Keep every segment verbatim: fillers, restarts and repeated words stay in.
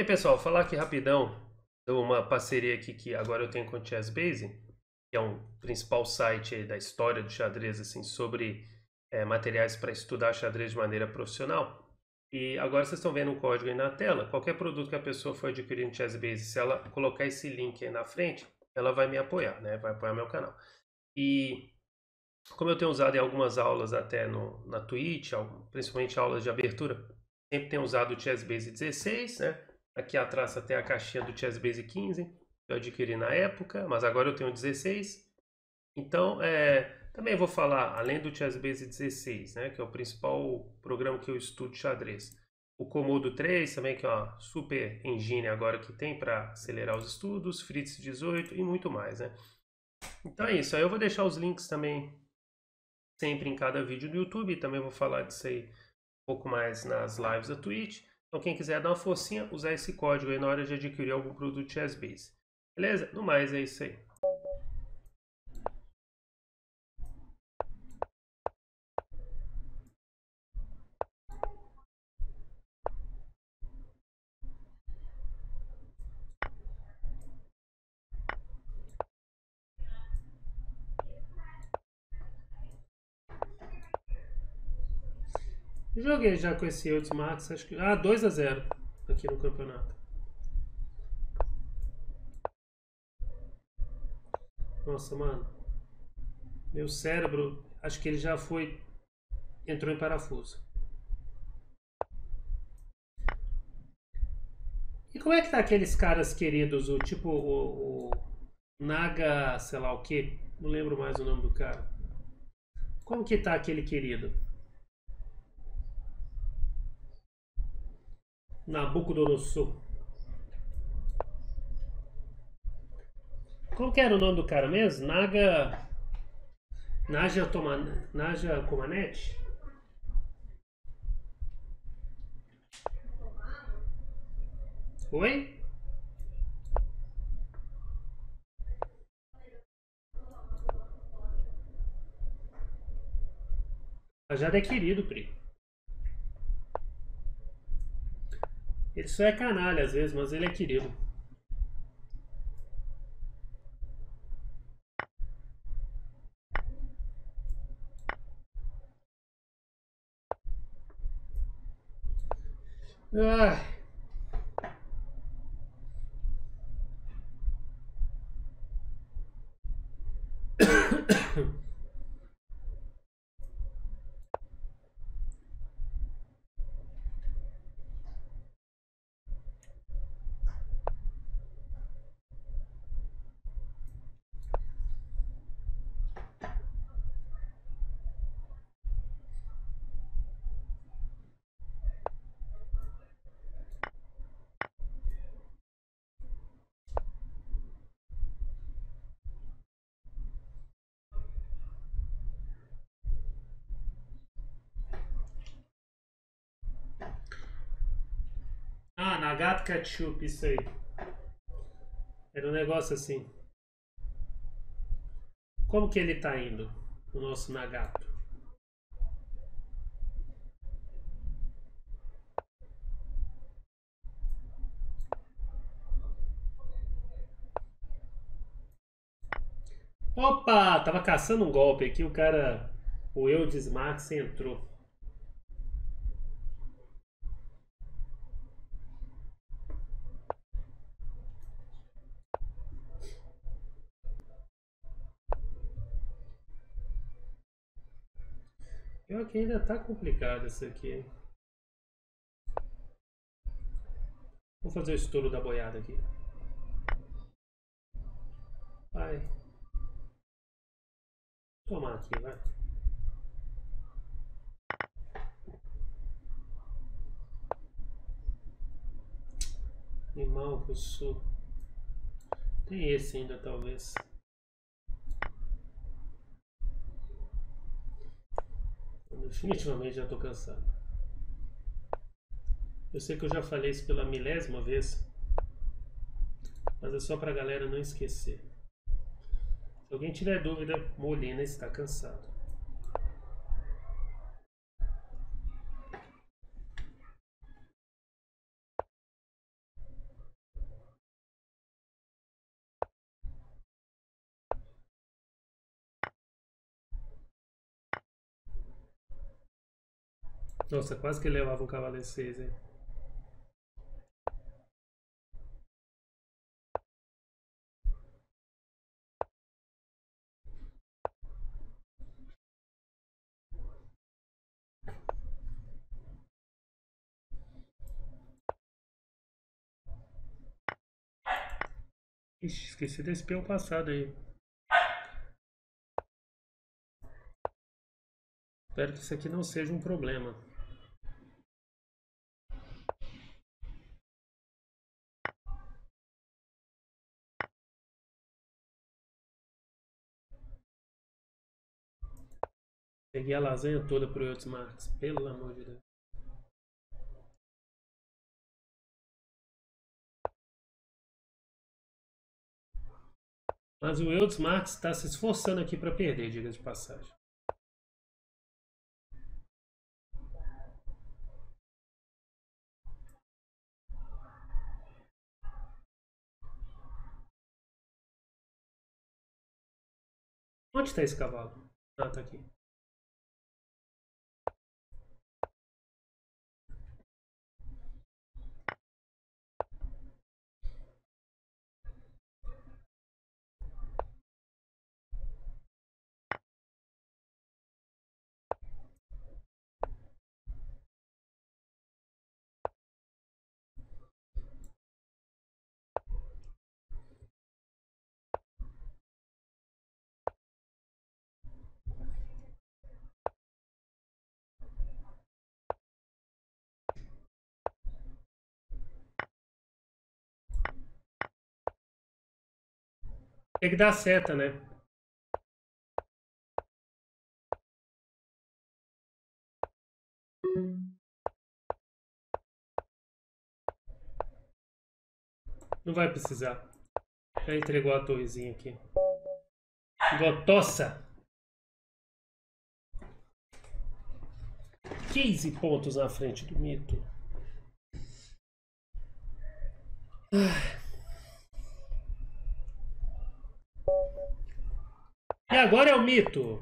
pessoal, falar aqui rapidão de uma parceria aqui que agora eu tenho com o ChessBase, que é um principal site aí da história do xadrez, assim, sobre é, materiais para estudar xadrez de maneira profissional. E agora vocês estão vendo um código aí na tela. Qualquer produto que a pessoa for adquirir no ChessBase, se ela colocar esse link aí na frente, ela vai me apoiar, né? Vai apoiar meu canal. E como eu tenho usado em algumas aulas até no, na Twitch, principalmente aulas de abertura, sempre tenho usado o ChessBase dezesseis, né? Aqui atrás até a caixinha do ChessBase quinze, que eu adquiri na época, mas agora eu tenho dezesseis. Então, é, também vou falar, além do ChessBase dezesseis, né, que é o principal programa que eu estudo xadrez, o Komodo três também, que é uma super engine agora que tem para acelerar os estudos, Fritz dezoito e muito mais, né? Então é isso, aí eu vou deixar os links também sempre em cada vídeo do YouTube, e também vou falar disso aí um pouco mais nas lives da Twitch. Então quem quiser dar uma forcinha, usar esse código aí na hora de adquirir algum produto ChessBase. Beleza? No mais é isso aí. Joguei já com esse Eudes Max, acho que. Ah, dois a zero aqui no campeonato. Nossa, mano. Meu cérebro, acho que ele já foi. Entrou em parafuso. E como é que tá aqueles caras queridos, o tipo o, o Naga, sei lá o que? Não lembro mais o nome do cara. Como que tá aquele querido? Nabucodonosor. Como que era o nome do cara mesmo? Naga. Naja, Toman... Naja Comaneci? Oi? Rajada é querido, Pri. Ele só é canalha às vezes, mas ele é querido. Ai. Ah, Nagato Ketchup, isso aí. Era um negócio assim. Como que ele tá indo? O nosso Nagato. Opa! Tava caçando um golpe aqui, o cara. O Eudes Max entrou. Pior que ainda tá complicado isso aqui. Vou fazer o estouro da boiada aqui. Vai. Tomar aqui, vai. Animal que eu sou. Tem esse ainda, talvez. Eu definitivamente já tô cansado. Eu sei que eu já falei isso pela milésima vez, mas é só pra galera não esquecer. Se alguém tiver dúvida, Molina está cansado. Nossa, quase que ele levava um cavalo E seis, hein? Ixi, esqueci desse peão passado aí. Espero que isso aqui não seja um problema. Peguei a lasanha toda pro Eudes Marques, pelo amor de Deus. Mas o Eudes Marques está se esforçando aqui para perder, diga de passagem. Onde está esse cavalo? Ah, tá aqui. Tem que dar seta, né? Não vai precisar. Já entregou a torrezinha aqui. Gotossa! quinze pontos na frente do mito. E agora é o mito.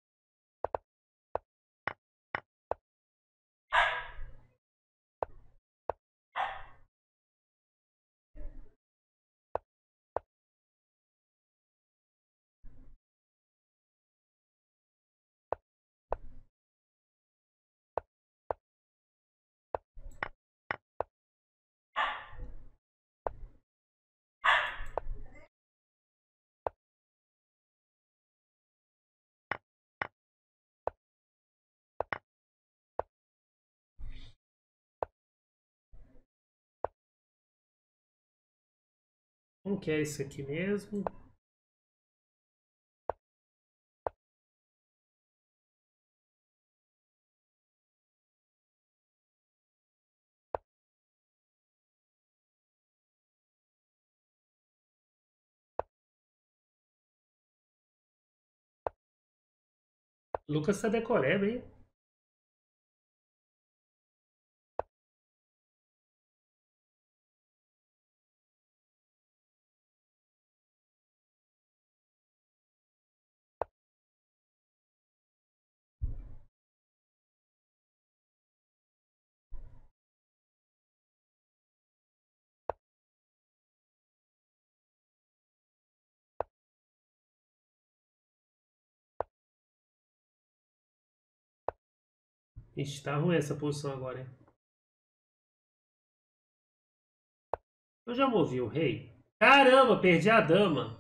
Como que é isso aqui mesmo? Lucas tá decoreba, hein? Ixi, tá ruim essa posição agora, hein? Eu já movi o rei. Caramba, perdi a dama.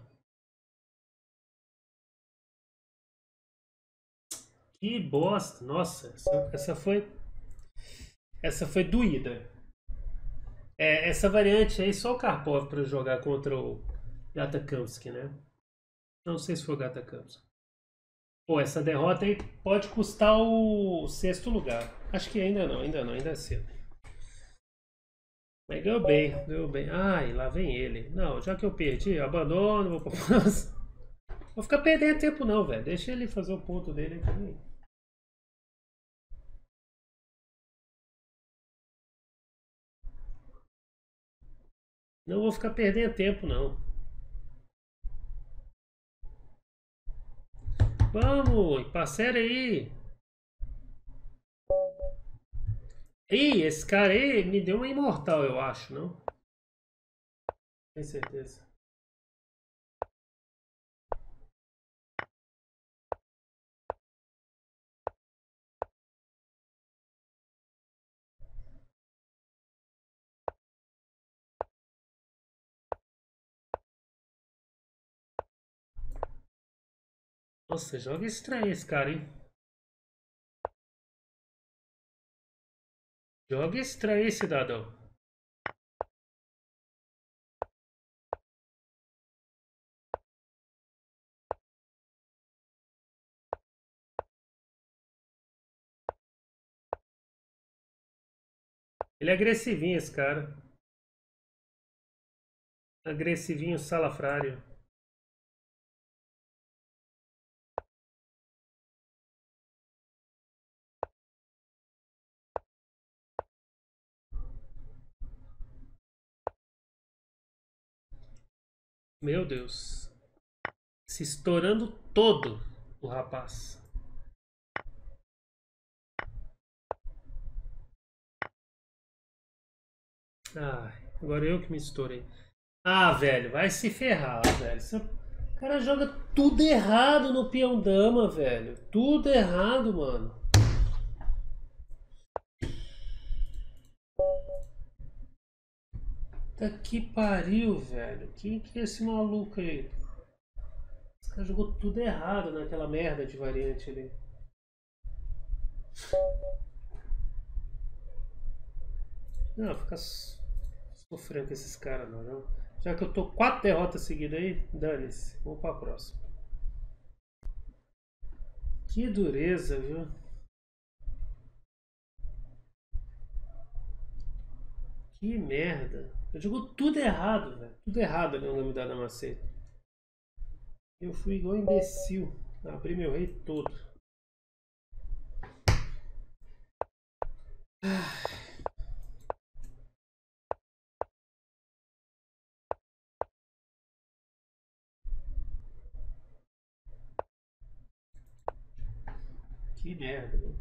Que bosta. Nossa, essa, essa foi... Essa foi doída. É, essa variante aí, só o Karpov pra jogar contra o Gatakamsky, né? Não sei se foi o Gatakamsky. Pô, essa derrota aí pode custar o sexto lugar. Acho que ainda não, ainda não, ainda é cedo. Mas ganhou bem, ganhou bem. Ai, lá vem ele. Não, já que eu perdi, eu abandono, vou pra próxima. Vou ficar perdendo tempo não, velho. Deixa ele fazer o ponto dele aqui. Não vou ficar perdendo tempo, não. Vamos, parceira aí. Ih, esse cara aí me deu uma imortal, eu acho, não? Tenho certeza. Nossa, joga estranho esse cara, hein? Joga estranho, cidadão. Ele é agressivinho, esse cara. Agressivinho, salafrário. Meu Deus. Se estourando todo o rapaz. Ai, agora eu que me estourei. Ah, velho, vai se ferrar, velho. Você- O cara joga tudo errado no peão dama, velho. Tudo errado, mano. Tá que pariu, velho. Quem que é esse maluco aí? Esse cara jogou tudo errado naquela merda de variante ali. Não, fica s- sofrendo com esses caras, não, não. Já que eu tô quatro derrotas seguidas aí, dane-se. Vamos pra próxima. Que dureza, viu? Que merda. Eu jogo tudo errado, velho. Tudo errado ali no nome da macete. Eu fui igual imbecil. Abri meu rei todo. Que merda, viu?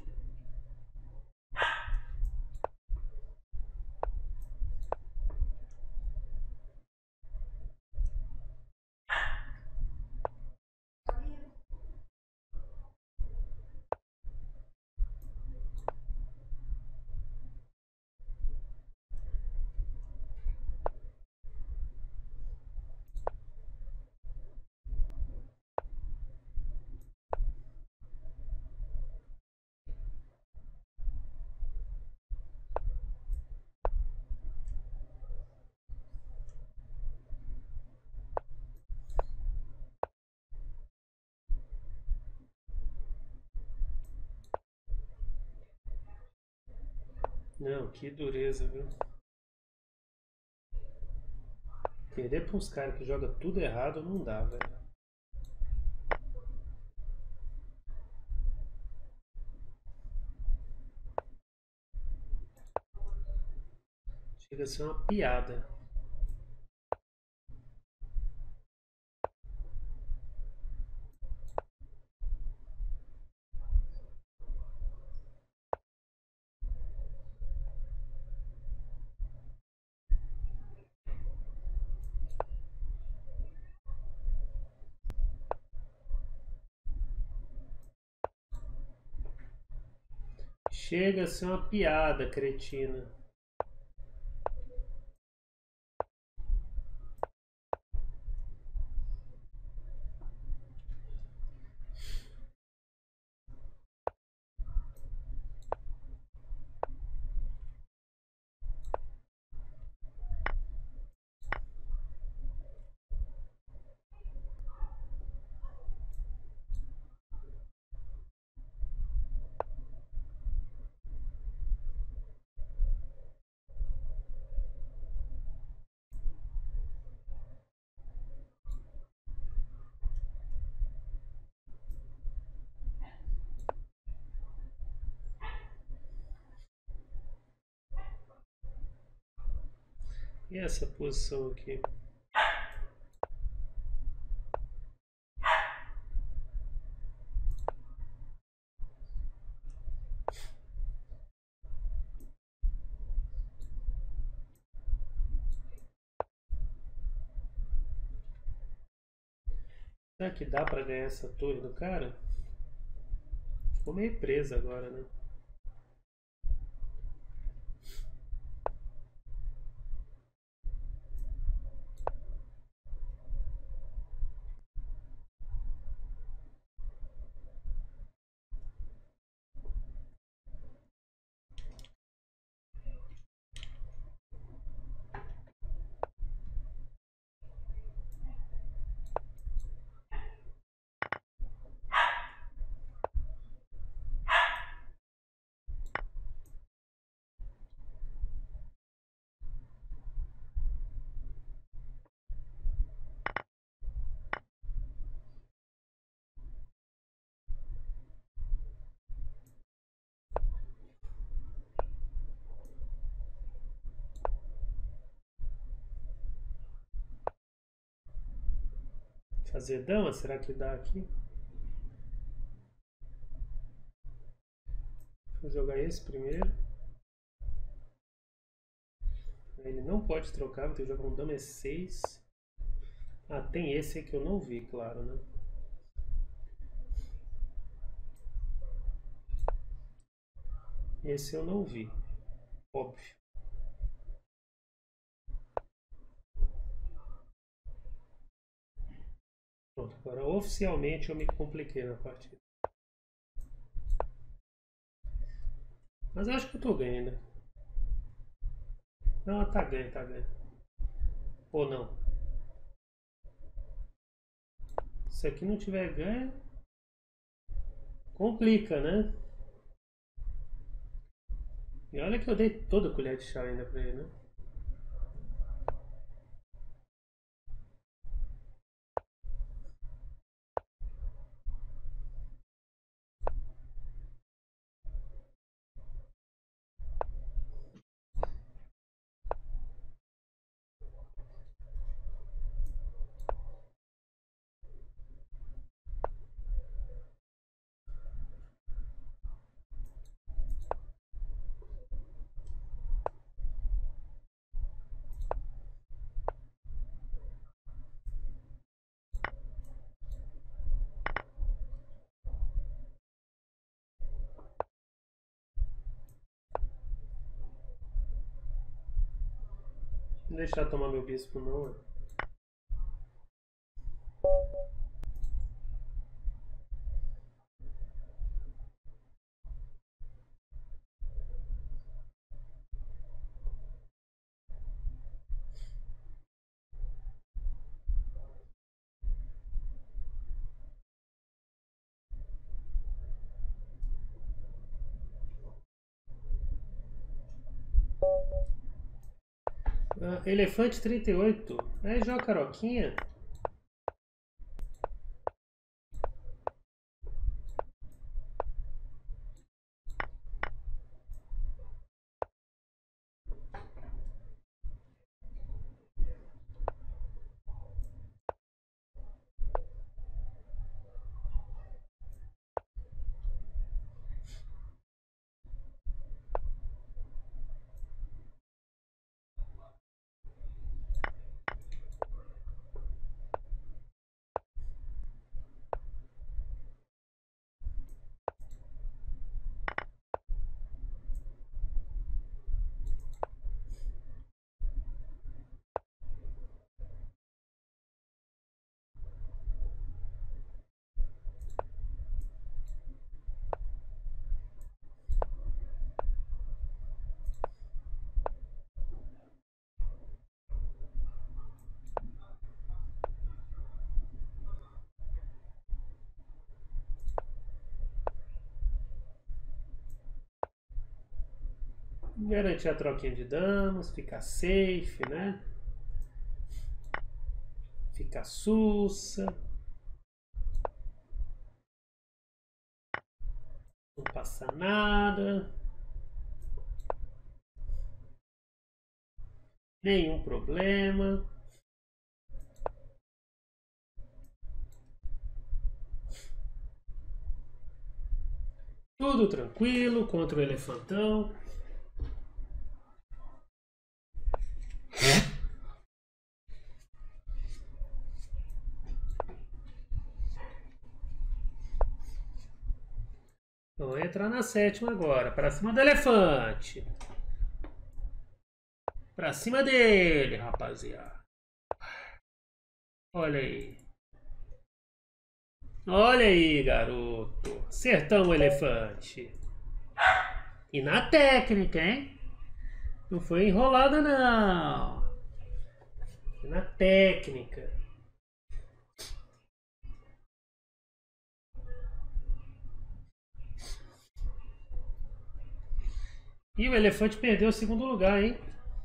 Não, que dureza, viu? Perder pra uns caras que jogam tudo errado não dá, velho. Chega a ser uma piada. Chega a ser uma piada, cretina. E essa posição aqui? Será que dá pra ganhar essa torre do cara? Ficou meio presa agora, né? Fazer dama, será que dá aqui? Vou jogar esse primeiro. Ele não pode trocar, vou ter que jogar um dama E seis. Ah, tem esse aí que eu não vi, claro, né? Esse eu não vi, óbvio. Pronto, agora oficialmente eu me compliquei na partida. Mas eu acho que eu tô ganhando. Não, tá ganho, tá ganho. Ou não. Se aqui não tiver ganho, complica, né? E olha que eu dei toda a colher de chá ainda pra ele, né? Não deixar tomar meu bispo não, é. Ah, elefante trinta e oito. Aí joga caroquinha. Garantir a troquinha de damas, ficar safe, né? Ficar sussa. Não passa nada. Nenhum problema. Tudo tranquilo contra o elefantão. Vamos entrar na sétima agora. Pra cima do elefante. Pra cima dele, rapaziada. Olha aí. Olha aí, garoto. Acertamos o elefante. E na técnica, hein? Não foi enrolada, não. Foi na técnica. E o elefante perdeu o segundo lugar, hein?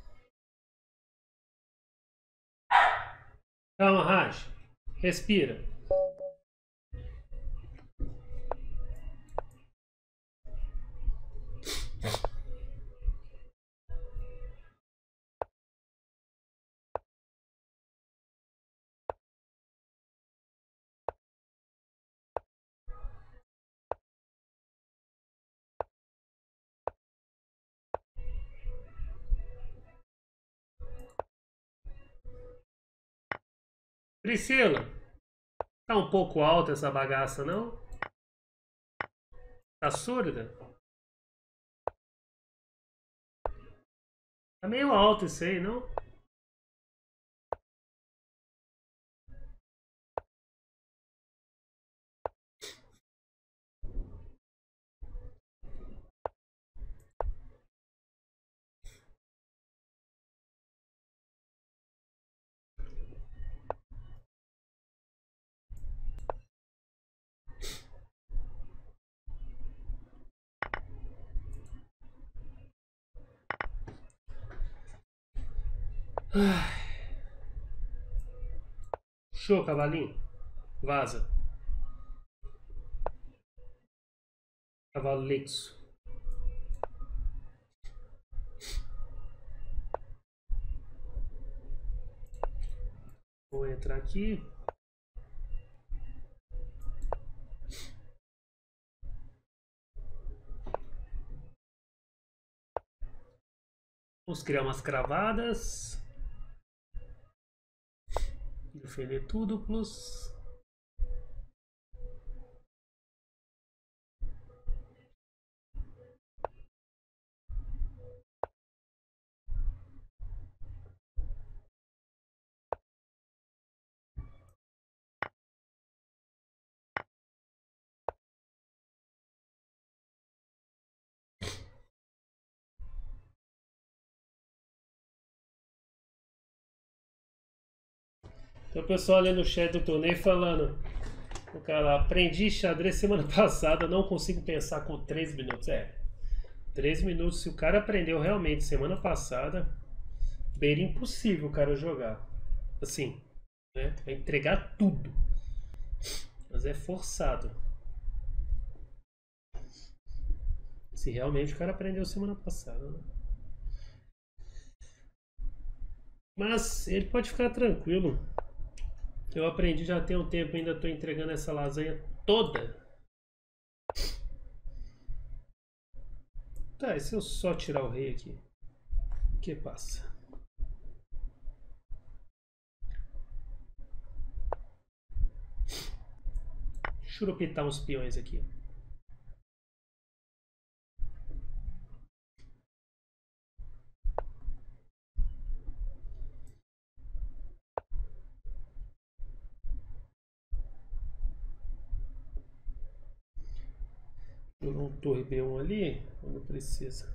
Calma, Raj. Respira. Priscila, tá um pouco alta essa bagaça, não? Tá surda? Tá meio alto isso aí, não? Show, cavalinho. Vaza. Cavalo Lexo. Vou entrar aqui. Vamos criar umas cravadas. Defender tudo, plus. Tem o pessoal ali no chat do torneio falando. O cara, aprendi xadrez semana passada, não consigo pensar com três minutos. É, três minutos, se o cara aprendeu realmente semana passada, beira impossível o cara jogar. Assim, né? Vai entregar tudo. Mas é forçado. Se realmente o cara aprendeu semana passada, né? Mas ele pode ficar tranquilo. Eu aprendi já tem um tempo, ainda estou entregando essa lasanha toda. Tá, e se eu só tirar o rei aqui? O que passa? Churupitar uns peões aqui. Por um torre B um ali, quando precisa.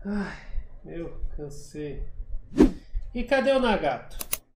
Ai, meu, cansei. E cadê o Nagato?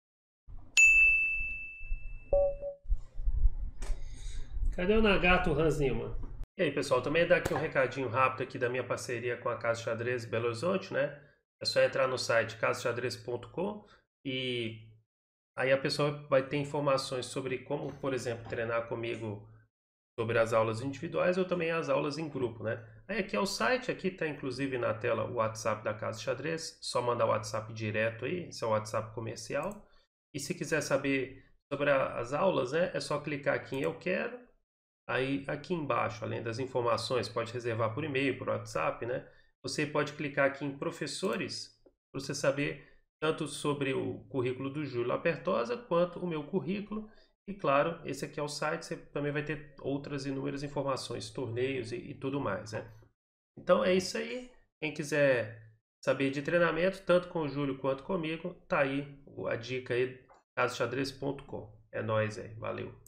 Cadê o Nagato, Hans Newman? E aí, pessoal, também dá aqui um recadinho rápido aqui da minha parceria com a Casa Xadrez Belo Horizonte, né? É só entrar no site casa xadrez ponto com e aí a pessoa vai ter informações sobre como, por exemplo, treinar comigo sobre as aulas individuais ou também as aulas em grupo, né? Aí aqui é o site, aqui está inclusive na tela o WhatsApp da Casa Xadrez, só mandar o WhatsApp direto aí, esse é o WhatsApp comercial. E se quiser saber sobre a, as aulas, né, é só clicar aqui em Eu Quero. Aí aqui embaixo, além das informações, pode reservar por e-mail, por WhatsApp, né? Você pode clicar aqui em Professores, para você saber tanto sobre o currículo do Júlio Lapertosa, quanto o meu currículo. E claro, esse aqui é o site, você também vai ter outras inúmeras informações, torneios e, e tudo mais, né? Então é isso aí. Quem quiser saber de treinamento, tanto com o Júlio quanto comigo, tá aí a dica aí, casa xadrez ponto com. É nóis aí, valeu!